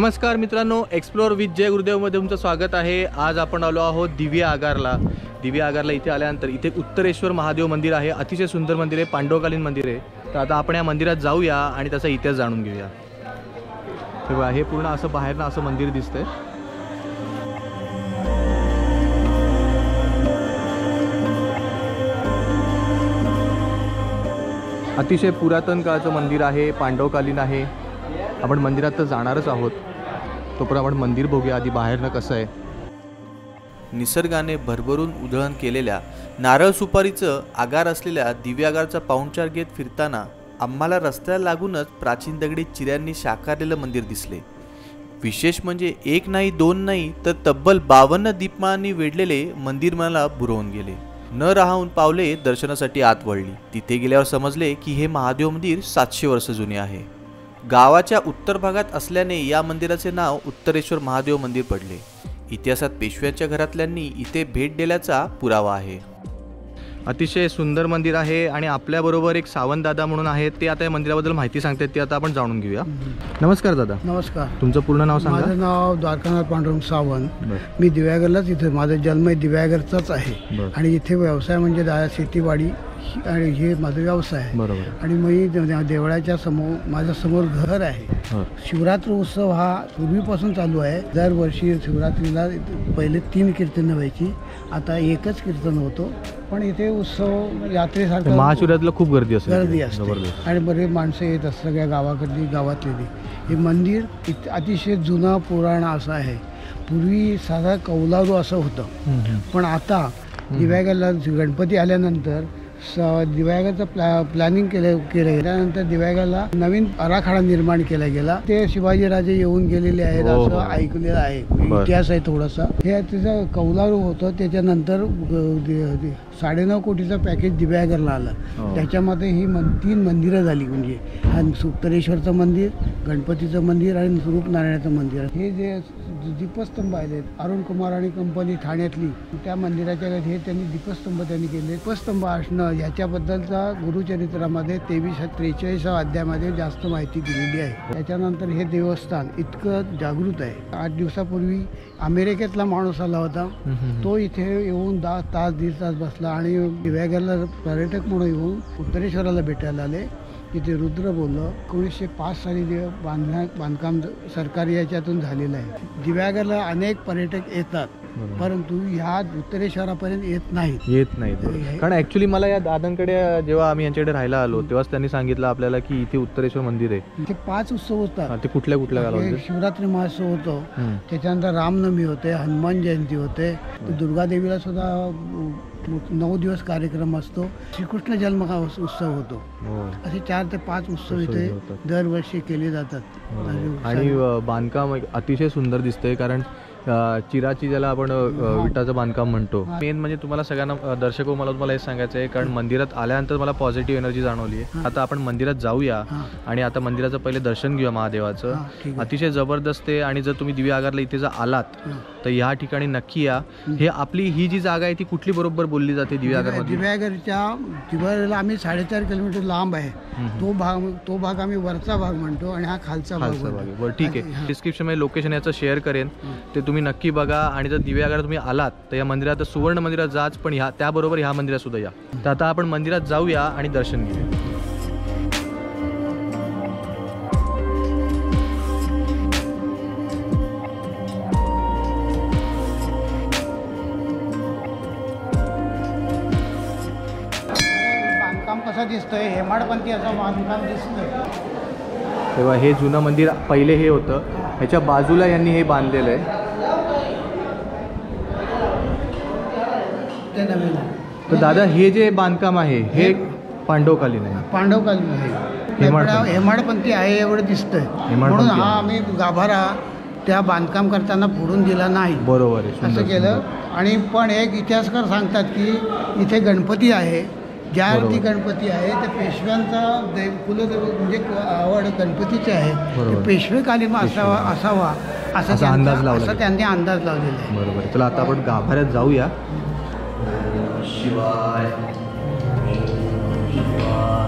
नमस्कार मित्रांनो, explore with जय गुरुदेवमध्ये तुमचं स्वागत आहे। आज आपण आलो आहोत दिव्या आगारला। दिव्या आगारला इथे आल्यानंतर इथे उत्तरेश्वर महादेव मंदिर आहे। अतिशय सुंदर मंदिर आहे, पांडवकालीन मंदिर आहे। तर आता आपण या मंदिरात जाऊया आणि त्याचा इतिहास जाणून घेऊया। तेव्हा हे पूर्ण असं बाहेरनं असं मंदिर दिसतंय। अतिशय पुरातन काळचं मंदिर आहे, पांडवकालीन आहे। आपण मंदिरात तर जाणारच आहोत, तोपर्यंत आपण मंदिर बघूया आधी बाहेरनं कसं आहे। निसर्गाने भरभरून उधळण केलेल्या नारळ सुपारीचं आगार असलेल्या दिव्या आगारचा पाहुणचार घेत फिरताना आम्हाला रस्त्याला लागूनच प्राचीन दगडी चिऱ्यांनी साकारलेलं मंदिर दिसले। विशेष म्हणजे एक नाही दोन नाही तर तब्बल 52 दीपमाळांनी वेढलेले मंदिर मला भुरवून गेले। न राहून पावले दर्शनासाठी आत वळली। तिथे गेल्यावर समजले की हे महादेव मंदिर 700 वर्ष जुने आहे। गावाच्या उत्तर भागात असल्याने या मंदिराचे नाव उत्तरेश्वर महादेव मंदिर पडले। इतिहासात पेशव्यांच्या घरातल्यांनी इथे भेट दिल्याचा पुरावा आहे। अतिशय सुंदर मंदिर आहे आणि आपल्याबरोबर एक सावंत दादा म्हणून आहेत, ते आता या मंदिराबद्दल माहिती सांगतात, ते आता आपण जाणून घेऊया। नमस्कार दादा। नमस्कार। तुमचं पूर्ण नाव सांगा। माझं नाव द्वारकानाथ पांडुरंग सावंत। मी दिव्यागरलाच, इथे माझा जन्म दिव्यागरचाच आहे आणि इथे व्यवसाय म्हणजे शेतीवाडी आणि हे माझा व्यवसाय आहे। बरोबर। आणि मी देवळाच्या समोर माझ्या समोर घर आहे। शिवरात्री उत्सव हा पूर्वीपासून चालू आहे। दरवर्षी शिवरात्रीला पहिले 3 कीर्तनं व्हायची, आता एकच कीर्तन होतो। पण इथे उत्सव यात्रेसारखं महाशिवरात्रीला खूप गर्दी असते। आणि बरेच माणसं येत असतात सगळ्या गावातली। हे मंदिर अतिशय जुना पुराण असं आहे। पूर्वी साधा कौलारू असं होतं, पण आता दिव्यागरला गणपती आल्यानंतर दिव्यागरचं प्लॅनिंग केलं गेल्यानंतर दिव्यागरला नवीन आराखडा निर्माण केला गेला। ते शिवाजीराजे येऊन गेलेले आहेत असं ऐकलेलं आहे, इतिहास आहे थोडासा। हे तिचं कौलारू होतं, त्याच्यानंतर 9.5 कोटीचं पॅकेज दिव्यागरला आलं। त्याच्यामध्ये ही 3 मंदिरं झाली, म्हणजे उत्तरेश्वरचं मंदिर, गणपतीचं मंदिर आणि रूपनारायणाचं मंदिर। हे जे दीपस्तंभ आहेत अरुण कुमार आणि कंपनी ठाण्यातली, त्या मंदिराच्या हे त्यांनी दीपस्तंभ त्यांनी केले। दीपस्तंभ असणं याच्याबद्दलचा गुरुचरित्रामध्ये 23-43 अध्यायामध्ये जास्त माहिती दिलेली आहे। त्याच्यानंतर हे देवस्थान इतकं जागृत आहे। 8 दिवसापूर्वी अमेरिकेतला माणूस आला होता, तो इथे येऊन 10 तास 1.5 तास बसला आणि दिव्यागरला पर्यटक म्हणून येऊन उत्तरेश्वराला भेटायला आले। तिथे रुद्र बोललं। 1905 साली बांधकाम सरकारी याच्यातून झालेलं आहे। दिव्यागरला अनेक पर्यटक येतात, परंतु ह्या उत्तरेश्वरापर्यंत येत नाहीत। कारण ऍक्च्युली मला या दादांकडे जेव्हा आम्ही यांच्याकडे राहायला आलो तेव्हाच त्यांनी सांगितलं आपल्याला की इथे उत्तरेश्वर मंदिर आहे। इथे 5 उत्सव होतात। ते कुठल्या कालावधीत? शिवरात्री महोत्सव होतो, त्याच्यानंतर रामनवमी होते, हनुमान जयंती होते, दुर्गादेवीला सुद्धा 9 दिवस कार्यक्रम असतो, श्रीकृष्ण जन्म उत्सव होतो। असे 4 ते 5 उत्सव इथे दरवर्षी केले जातात। आणि बांधकाम अतिशय सुंदर दिसतंय, कारण चिराची ज्याला आपण विटाचं बांधकाम म्हणतो। मेन म्हणजे तुम्हाला सगळ्यांना दर्शको मला तुम्हाला हे सांगायचं आहे, कारण मंदिरात आल्यानंतर मला पॉझिटिव्ह एनर्जी जाणवली आहे। आता आपण मंदिरात जाऊया आणि आता मंदिराचं पहिले दर्शन घेऊया महादेवाचं। अतिशय जबरदस्त आहे आणि जर तुम्ही दिव्या आगारला इथे जर आलात तर ह्या ठिकाणी नक्की या। हे आपली ही जी जागा आहे ती कुठली बरोबर बोलली जाते दिव्या आगारमध्ये? दिव्यागरला आम्ही 4.5 किलोमीटर लांब आहे। तो भाग आम्ही वरचा भाग म्हणतो आणि हा खालचा भाग। ठीक आहे, डिस्क्रिप्शन मध्ये लोकेशन याचं शेअर करेन, ते तुम्ही नक्की बघा। आणि जर दिव्या आगार तुम्ही आलात तर या मंदिरात सुवर्ण मंदिरात जाच, पण त्याबरोबर ह्या मंदिरात सुद्धा या। तर आता आपण मंदिरात जाऊया आणि दर्शन घेऊया। बांधकाम कसं दिसतंय? हेमाडपंथी असं बांधकाम दिसतंय। तेव्हा हे जुनं मंदिर पहिले हे होतं, ह्याच्या बाजूला यांनी हे बांधलेलं आहे, ते नवीन। तर दादा हे जे बांधकाम आहे हे पांडवकालीन आहे? पांडवकालीन आहे, हेमाडपंथी आहे एवढं दिसतंय, म्हणून हा आम्ही गाभारा त्या बांधकाम करताना फोडून दिला नाही। बरोबर आहे, असं केलं। आणि पण एक इतिहासकार सांगतात की इथे गणपती आहे, ज्या अर्थी गणपती आहे ते पेशव्यांचा कुलदेव म्हणजे आवड गणपतीची आहे, पेशवेकालीन असावा असा अंदाज लावला, असं त्यांनी अंदाज लावलेला आहे। बरोबर। चला आता आपण गाभाऱ्यात जाऊया। शिवाय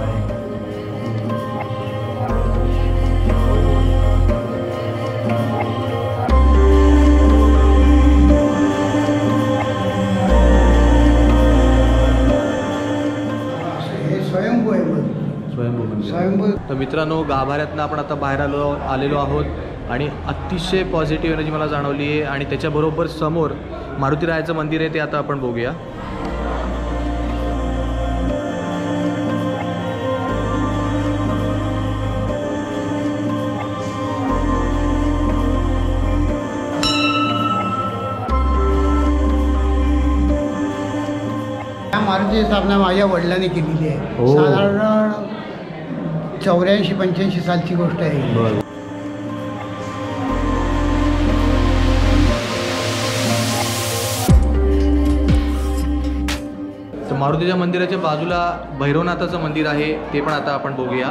शिवाय स्वयंभू तर मित्रांनो, गाभाऱ्यातनं आपण आता बाहेर आलेलो आहोत आणि अतिशय पॉझिटिव्ह एनर्जी मला जाणवली आहे. आणि त्याच्याबरोबर समोर मारुतीरायाचं मंदिर आहे, ते आता आपण बघूया. या मारुतीची स्थापना माझ्या वडिलांनी केलेली आहे. हो. साधारण 84-85 सालची गोष्ट आहे. बरं. तर मारुतीच्या मंदिराच्या बाजूला भैरवनाथाचं मंदिर आहे, ते पण आता आपण बघूया.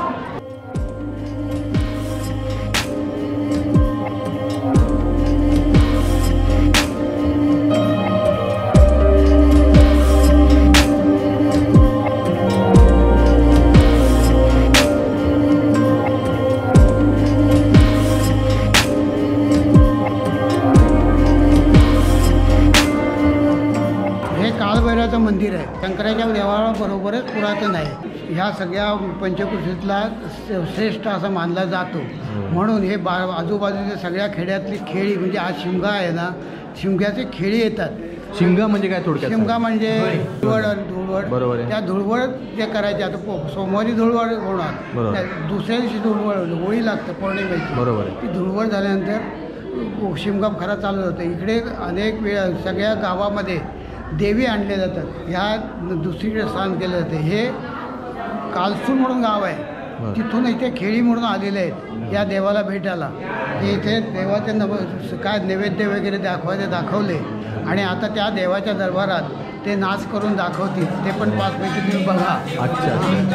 काळभैरवाचं मंदिर आहे. शंकराच्या देवाबरोबरच पुरातन आहे. ह्या सगळ्या पंचकृषीतला श्रेष्ठ असा मानला जातो. म्हणून हे आजूबाजूच्या सगळ्या खेड्यातली खेळी, म्हणजे आज शिमगा आहे ना, शिमग्याचे खेळी येतात. शिमगा म्हणजे काय थोडक्यात? शिमगा म्हणजे धुळवड आणि धुळवड. बरोबर आहे. त्या धुळवड जे करायचे, आता सोमवारी धुळवड होणार, बरोबर. दुसऱ्या दिवशी धुळवड, होळी लागतं पौर्णिमेची. बरोबर आहे. ती धुळवड झाल्यानंतर शिमगा खरा चालू होतं. इकडे अनेक वेळा सगळ्या गावामध्ये देवी आणले जातात. ह्या दुसरीकडे स्थान केलं जाते. हे कालसून म्हणून गाव आहे, तिथून इथे खेळी म्हणून आलेले आहेत या देवाला भेटायला. ते इथे देवाचे काय नैवेद्य वगैरे दाखवले आणि आता त्या देवाच्या दरबारात ते नाच करून दाखवतील. ते पण 5 पैकी तुम्ही बघा. अच्छा.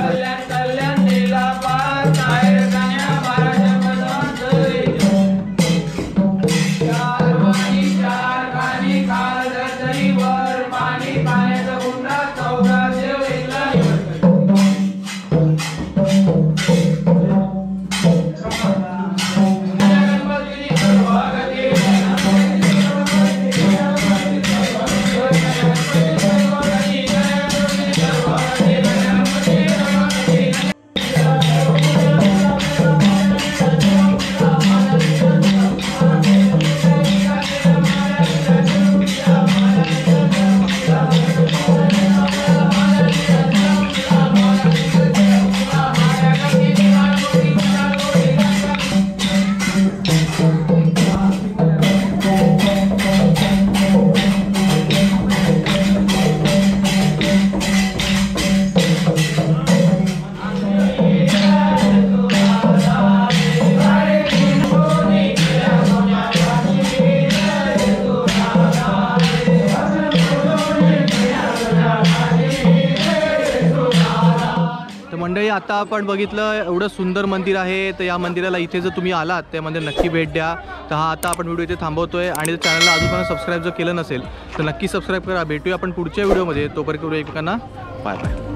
मंडळी, आता आपण बघितलं एवढं सुंदर मंदिर आहे. तर या मंदिराला इथे जर तुम्ही आलात त्या मंदिर नक्की भेट द्या. तर हा आता आपण व्हिडिओ इथे थांबवतोय आणि चॅनलला अजूनपर्यंत सबस्क्राईब जर केलं नसेल तर नक्की सबस्क्राईब करा. भेटूया आपण पुढच्या व्हिडिओमध्ये. तोपर्यंत एकमेकांना बाय बाय.